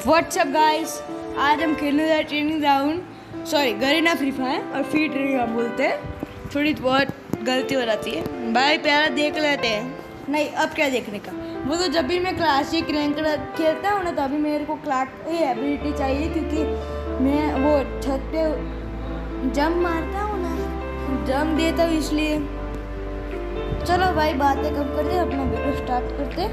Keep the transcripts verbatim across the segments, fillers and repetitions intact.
WhatsApp guys, आज हम खेलने जा training ground sorry Garena free fire और फ्री ट्रेनिंग हम बोलते हैं। थोड़ी बहुत गलती हो जाती है भाई, प्यारा देख लेते हैं। नहीं अब क्या देखने का, वो तो जब भी मैं क्लासिक रैंक खेलता हूँ ना तभी मेरे को क्लाक ये एबिलिटी चाहिए, क्योंकि मैं वो छत पे जंप मारता हूँ ना, जंप देता हूँ इसलिए। चलो भाई बातें कम करते, अपना वीडियो स्टार्ट करते।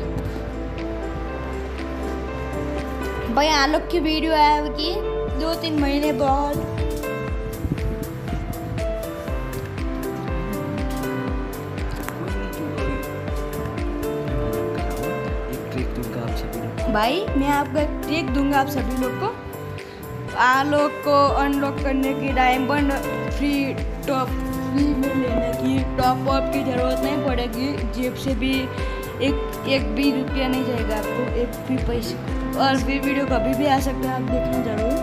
भाई आलोक की वीडियो आया कि दो तीन महीने बाद। भाई मैं आपको एक ट्रिक दूंगा आप सभी लोग को। आलोक को अनलॉक करने की डायमंड फ्री टॉप फ्री में लेने की टॉप अप की जरूरत नहीं पड़ेगी। जेब से भी एक एक भी रुपया नहीं जाएगा आपको, एक भी पैसे। और फिर वीडियो कभी भी आ सकता है, आप देखना जरूर।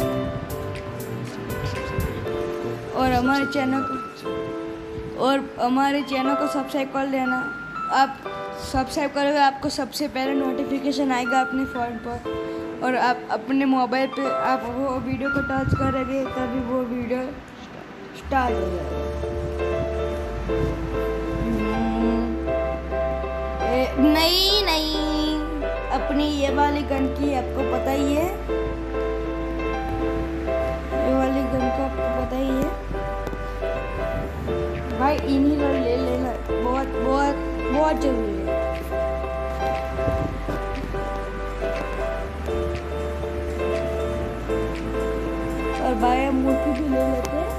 और हमारे चैनल को और हमारे चैनल को सब्सक्राइब कर लेना। आप सब्सक्राइब करोगे आपको सबसे पहले नोटिफिकेशन आएगा अपने फ़ोन पर, और आप अपने मोबाइल पे आप वो वीडियो को टच करोगे तभी वो वीडियो स्टार्ट हो जाएगा। नहीं नहीं, अपनी ये वाली गन की आपको पता ही है, ये वाली गन का आपको पता ही है भाई। इन्हीं को ले लेना बहुत बहुत बहुत जरूरी है। और भाई मूर्ति भी ले लेते हैं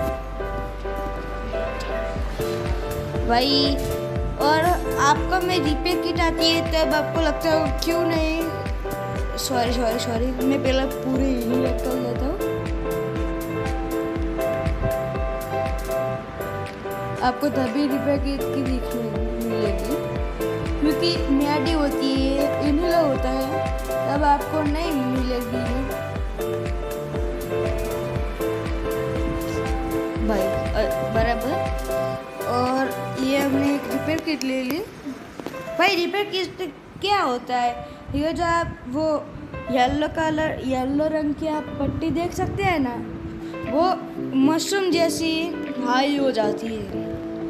भाई। और आपको में रिपेयर किट आती है तब आपको लगता है क्यों नहीं, सॉरी सॉरी सॉरी मैं पहले पूरे ही कर लेता हूँ। आपको तभी रिपेयर किट की दिखने मिलेगी, क्योंकि मैडी होती है इन्हें होता है तब आपको नहीं मिलेगी भाई बराबर। और ये हमने एक रिपेयर किट ले ली भाई। रिपेयर किट क्या होता है, ये जो आप वो येलो कलर येलो रंग की आप पट्टी देख सकते हैं ना, वो मशरूम जैसी हाई हो जाती है।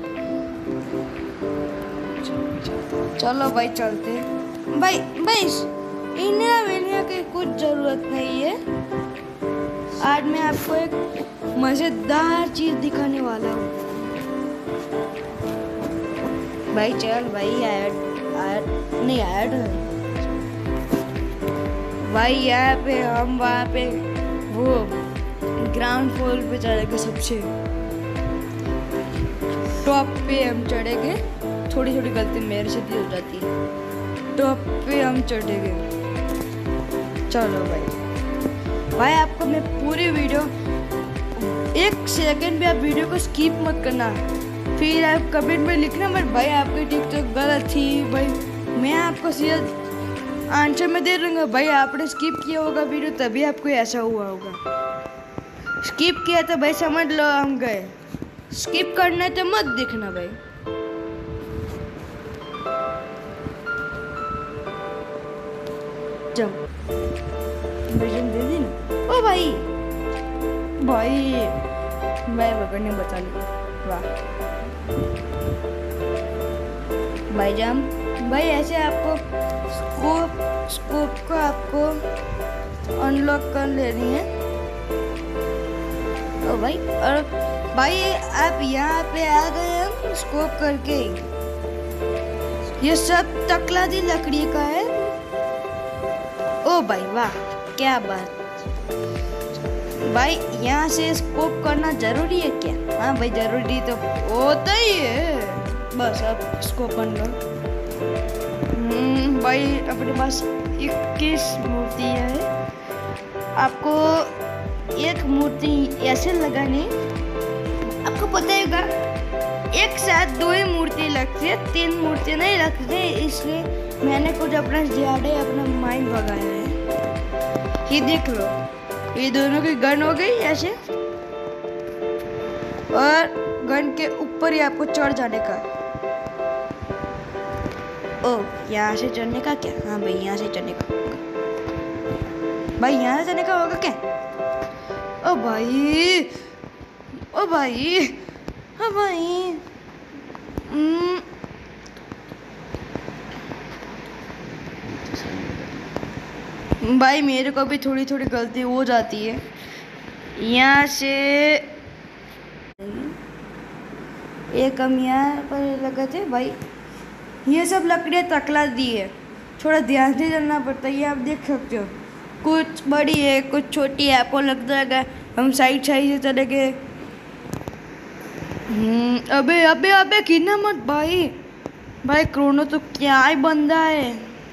चलो भाई चलते भाई। भाई इन्हें वेनिया की कुछ ज़रूरत नहीं है। आज मैं आपको एक मज़ेदार चीज़ दिखाने वाला हूँ भाई। चल भाई ऐड ऐड नहीं ऐड भाई। यहाँ पे हम वहाँ पे वो ग्राउंड फ्लोर पे चढ़ेंगे, सबसे टॉप पे हम चढ़ेंगे। थोड़ी थोड़ी गलती मेरे से भी हो जाती है, टॉप पे हम चढ़ेंगे। चलो भाई भाई आपको मैं पूरी वीडियो, एक सेकंड भी आप वीडियो को स्किप मत करना। फिर आप कमेंट में लिखना मत भाई आपकी टिक तो गलत थी भाई, मैं आपको सीधा आंसर में दे दूंगा भाई। आपने स्किप किया होगा वीडियो तभी आपको ऐसा हुआ होगा। स्किप किया तो भाई समझ लो हम गए। स्किप करना है तो मत देखना भाई। जब वर्जन दे दी ना ओ भाई भाई मैं पकड़ने बचा लिया। वाह भाई जाम भाई। ऐसे आपको स्कोप स्कोप को आपको अनलॉक कर लेनी है ओ भाई। और भाई आप यहाँ पे आ गए हम स्कोप करके। ये सब तकलादी लकड़ी का है ओ भाई। वाह क्या बात भाई। यहाँ से स्कोप करना जरूरी है क्या? हाँ भाई जरूरी तो होता ही है। बस अब स्कोप कर लो भाई। अपने पास इक्कीस मूर्ति है। आपको एक मूर्ति ऐसे लगानी, आपको पता ही होगा एक साथ दो ही मूर्ति लगती है, तीन मूर्ति नहीं लगती, इसलिए मैंने कुछ अपना ज़्यादा अपना माइंड भगाया है। ये देख लो, ये दोनों की गन हो गई ऐसे, और गन के ऊपर ही आपको चढ़ जाने का। ओ यहाँ से चढ़ने का क्या? हाँ भाई यहाँ से चढ़ने का। भाई यहाँ से जाने का होगा क्या? ओ भाई, ओ भाई, ओ भाई, हम्म, भाई मेरे को भी थोड़ी थोड़ी गलती हो जाती है। यहाँ से एक हम यहाँ पर लगे थे भाई, ये सब लकड़ियाँ तकला दी है, थोड़ा ध्यान से चलना पड़ता है। ये आप देख सकते हो, कुछ बड़ी है कुछ छोटी है। आपको लगता है हम साइड साइड से चले गए। अबे अबे अबे गिरना मत भाई, भाई क्रोनो तो क्या ही बंदा है।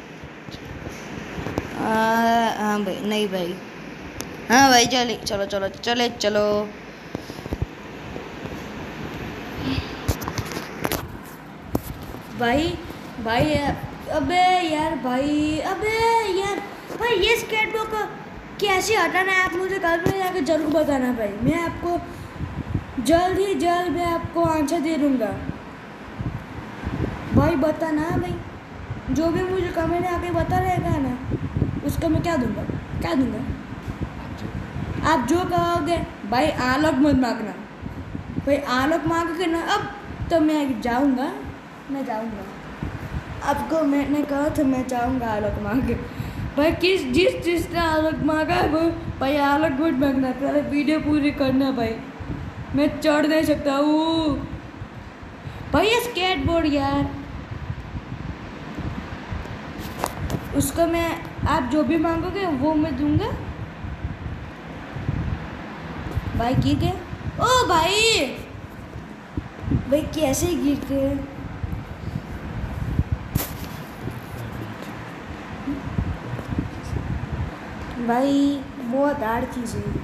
हाँ भाई, नहीं भाई, हाँ भाई चले, चलो चलो चले चलो। भाई भाई यार, अबे यार भाई, अबे यार भाई, ये स्केटबोर्ड को कैसे हटाना है आप मुझे कल में जाकर जरूर बताना भाई। मैं आपको जल्द ही जल्द मैं आपको आंसर दे दूँगा भाई। बताना भाई, जो भी मुझे कमेंट में आके बता रहेगा ना, उसका मैं क्या दूँगा, क्या दूँगा। आप जो कहोगे भाई, आलोक मत मांगना भाई, आलोक मांगोगे ना अब तो मैं जाऊँगा, मैं जाऊँगा। आपको मैंने कहा था मैं जाऊँगा आलोक मांगे भाई। किस जिस जिसने आलोक मांगा है वो भाई आलोक मत मांगना, पहले वीडियो पूरी करना भाई। मैं चढ़ नहीं सकता हूँ भाई ये स्केटबोर्ड यार, उसको मैं, आप जो भी मांगोगे वो मैं दूंगा भाई। गिर गए ओ भाई, भाई कैसे गिर गए भाई, बहुत हार्ड चीज़ है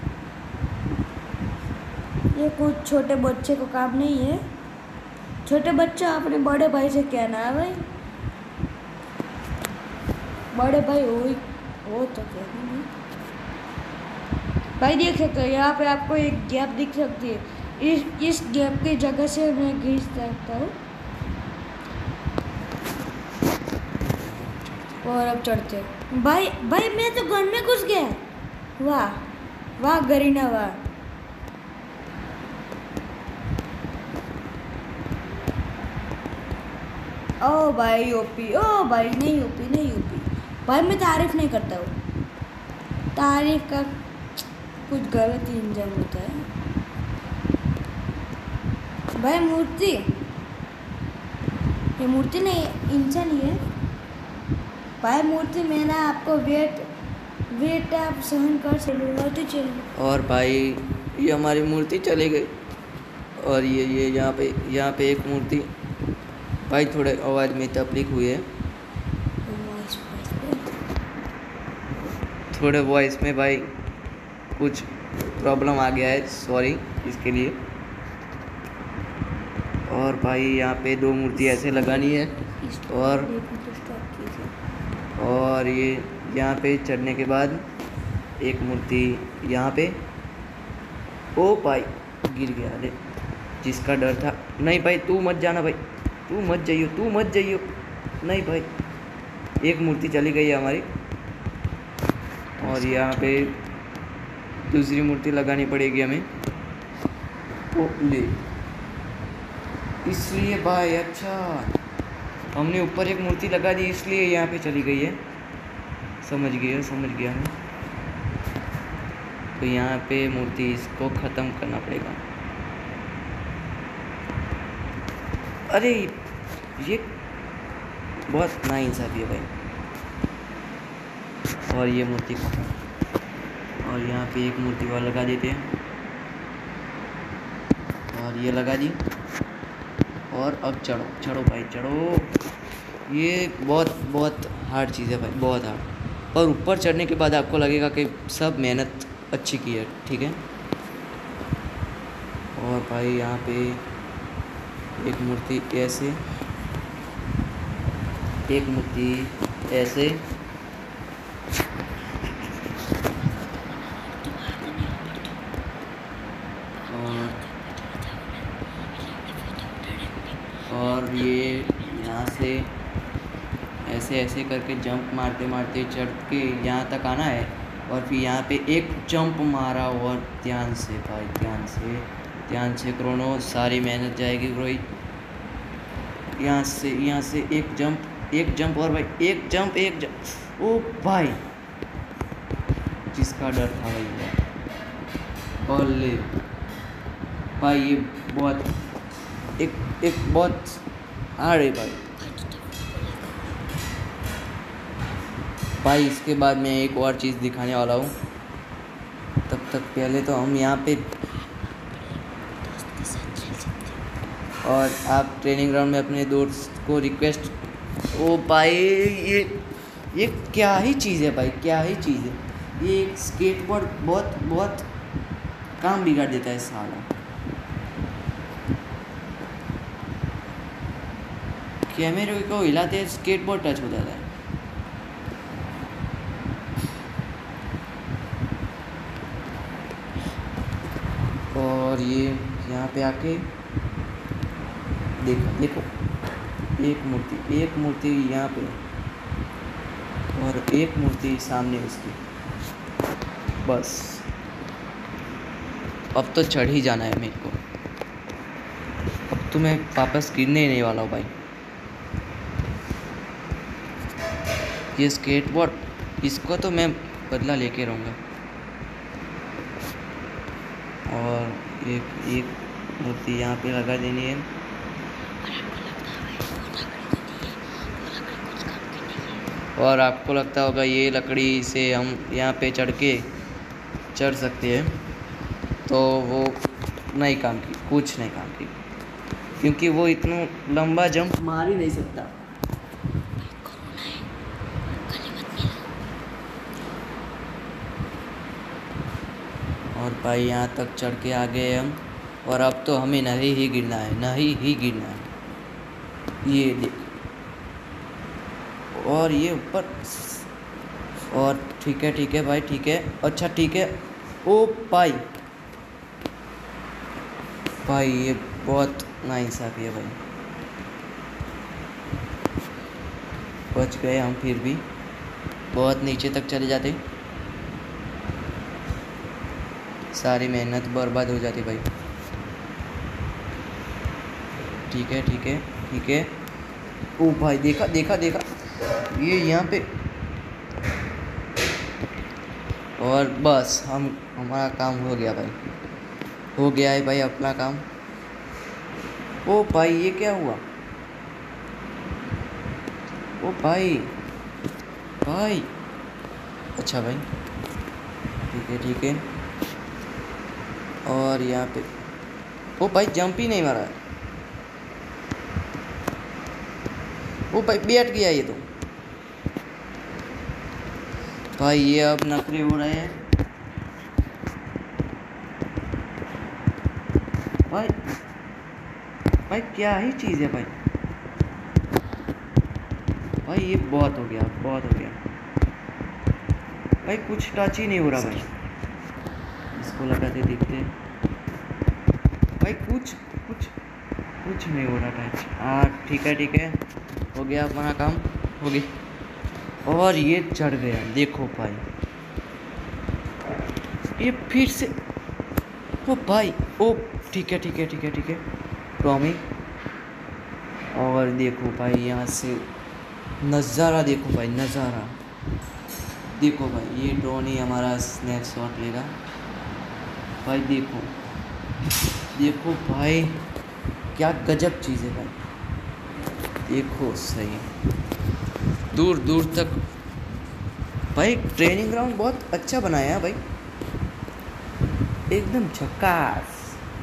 ये, कुछ छोटे बच्चे को काम नहीं है। छोटे बच्चे अपने बड़े भाई से कहना है भाई, बड़े भाई हो हो तो कहना नहीं भाई। देख सकते हो यहाँ पे आपको एक गैप दिख सकती है, इस इस गैप की जगह से मैं घिस सकता हूँ और अब चढ़ते हैं भाई। भाई मैं तो घर में घुस गया, वाह वाह गरीना वाह। ओ भाई ओपी, ओ भाई नहीं ओपी, नहीं ओपी भाई। मैं तारीफ नहीं करता हूँ, तारीफ का कुछ गलत ही इंजन होता है भाई। मूर्ति, ये मूर्ति नहीं इंसान ही है भाई। मूर्ति में ना आपको वेट वेट आप सहन कर चलो तो चलो। और भाई ये हमारी मूर्ति चली गई, और ये ये यहाँ पे यहाँ पे एक मूर्ति भाई, थोड़े आवाज़ में तकलीफ हुई है, थोड़े वॉइस में भाई कुछ प्रॉब्लम आ गया है, सॉरी इसके लिए। और भाई यहाँ पे दो मूर्ति ऐसे लगानी है, और और ये यहाँ पे चढ़ने के बाद एक मूर्ति यहाँ पे। ओ भाई गिर गया, अरे जिसका डर था। नहीं भाई तू मत जाना भाई, तू मत जाइयो, तू मत जाइयो, नहीं भाई। एक मूर्ति चली गई है हमारी, और यहाँ पे दूसरी मूर्ति लगानी पड़ेगी हमें। ओ ले, इसलिए भाई अच्छा हमने ऊपर एक मूर्ति लगा दी, इसलिए यहाँ पे चली गई है। समझ गया समझ गया मैं। तो यहाँ पे मूर्ति इसको ख़त्म करना पड़ेगा। अरे ये बहुत नाइंसाफ़ी है भाई। और ये मूर्ति ख़त्म, और यहाँ पे एक मूर्ति और लगा देते हैं, और ये लगा दी। और अब चढ़ो चढ़ो भाई चढ़ो। ये बहुत बहुत हार्ड चीज़ है भाई, बहुत हार्ड। और ऊपर चढ़ने के बाद आपको लगेगा कि सब मेहनत अच्छी की है, ठीक है। और भाई यहाँ पे एक मूर्ति ऐसे, एक मूर्ति ऐसे, और और ये यहाँ से ऐसे ऐसे करके जंप मारते मारते चढ़ के यहाँ तक आना है। और फिर यहाँ पे एक जंप मारा और ध्यान से भाई, ध्यान से ध्यान से क्रोनो, सारी मेहनत जाएगी रोहित। यहाँ से यहाँ से एक जंप, एक जंप और भाई, एक जंप एक जंप। ओ भाई, जिसका डर था भाई। बल्ले भाई, ये बहुत एक एक बहुत हार्ड है भाई। भाई इसके बाद मैं एक और चीज़ दिखाने वाला हूँ, तब तक पहले तो हम यहाँ पे, और आप ट्रेनिंग ग्राउंड में अपने दोस्त को रिक्वेस्ट। ओ भाई, ये ये क्या ही चीज़ है भाई, क्या ही चीज़ है ये। एक स्केटबोर्ड बहुत बहुत काम बिगाड़ देता है साला। कैमरे को हिलाते स्केटबोर्ड टच हो जाता है। और ये यहाँ पे आके देखो देखो, एक मूर्ति, एक मूर्ति यहाँ पे और एक मूर्ति सामने उसकी। बस अब तो चढ़ ही जाना है मेरे को। अब तो मैं वापस गिरने ही नहीं वाला हूँ भाई। ये स्केटबोर्ड, इसको तो मैं बदला लेके रहूँगा। और एक एक मूर्ति यहाँ पे लगा देनी है। और आपको लगता होगा ये लकड़ी से हम यहाँ पे चढ़ के चढ़ सकते हैं, तो वो नहीं काम की, कुछ नहीं काम की, क्योंकि वो इतना लंबा जंप मार ही नहीं सकता। और भाई यहाँ तक चढ़ के आ गए हम, और अब तो हमें नहीं ही गिरना है, नहीं ही गिरना है। ये देख, और ये ऊपर, और ठीक है ठीक है भाई, ठीक है, अच्छा ठीक है। ओ भाई भाई ये बहुत नाइंसाफ़ी है भाई। बच गए हम, फिर भी बहुत नीचे तक चले जाते, सारी मेहनत बर्बाद हो जाती भाई। ठीक है ठीक है ठीक है। ओ भाई, देखा देखा देखा, ये यहाँ पे, और बस हम हमारा काम हो गया भाई, हो गया है भाई अपना काम। ओ भाई, ये क्या हुआ? ओ भाई भाई, अच्छा भाई, ठीक है ठीक है। और यहाँ पे, ओ भाई जंप ही नहीं मारा। ओ भाई बैठ गया ये तो। भाई ये अब नखरे हो रहे हैं भाई। भाई क्या ही चीज़ है भाई। भाई ये बहुत हो गया, बहुत हो गया भाई, कुछ टच ही नहीं हो रहा भाई। इसको लगाते देखते भाई, कुछ कुछ कुछ नहीं हो रहा टच। हाँ ठीक है ठीक है, हो गया अपना काम, हो गया। और ये चढ़ गया, देखो भाई, ये फिर से। ओ भाई, ओ ठीक है ठीक है ठीक है ठीक है, टॉमी। और देखो भाई, यहाँ से नज़ारा देखो भाई, नज़ारा देखो भाई। ये ड्रोन ही हमारा स्नैप शॉट लेगा भाई। देखो देखो भाई, क्या गजब चीज़ है भाई। देखो सही, दूर दूर तक भाई। ट्रेनिंग ग्राउंड बहुत अच्छा बनाया है भाई, एकदम झकास।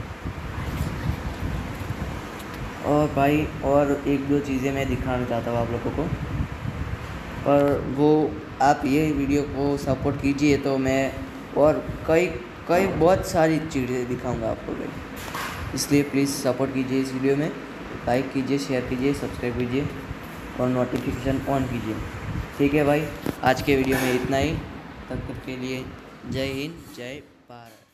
और भाई और एक दो चीज़ें मैं दिखाना चाहता हूँ आप लोगों को, पर वो आप ये वीडियो को सपोर्ट कीजिए तो मैं और कई कई बहुत सारी चीज़ें दिखाऊंगा आपको भाई। इसलिए प्लीज़ सपोर्ट कीजिए इस वीडियो में, लाइक कीजिए, शेयर कीजिए, सब्सक्राइब कीजिए और नोटिफिकेशन ऑन कीजिए। ठीक है भाई, आज के वीडियो में इतना ही। तब तक के लिए जय हिंद, जय भारत।